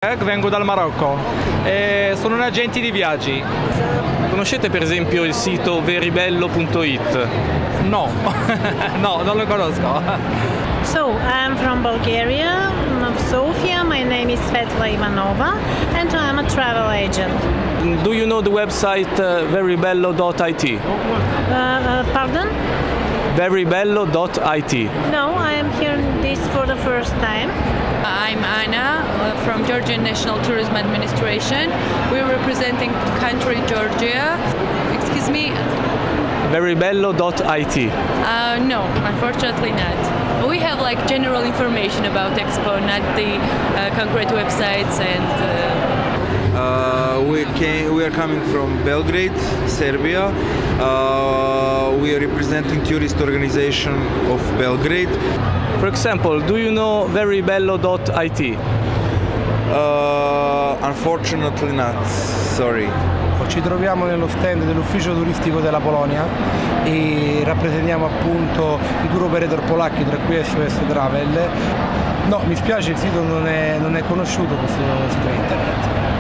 Vengo dal Marocco e sono un agente di viaggi. Conoscete per esempio il sito veribello.it? No, no, non lo conosco. So, I'm from Bulgaria, of Sofia. My name is Svetla Ivanova, and I'm a travel agent. Do you know the website veribello.it? Pardon? Veribello.it. No, I am hearing this for the first time. I'm Anna from Georgian National Tourism Administration. We're representing country Georgia. Excuse me? Veribello.it. No, unfortunately not. We have like general information about Expo, not the concrete websites and. We are coming from Belgrade, Serbia. We are representing tourist organization of Belgrade. For example, do you know veribello.it? Unfortunately not, sorry. Ci troviamo nello stand dell'ufficio turistico della Polonia e rappresentiamo appunto i tour operator polacchi, tra cui SOS Travel. No, mi spiace, il sito non è conosciuto, questo sito internet.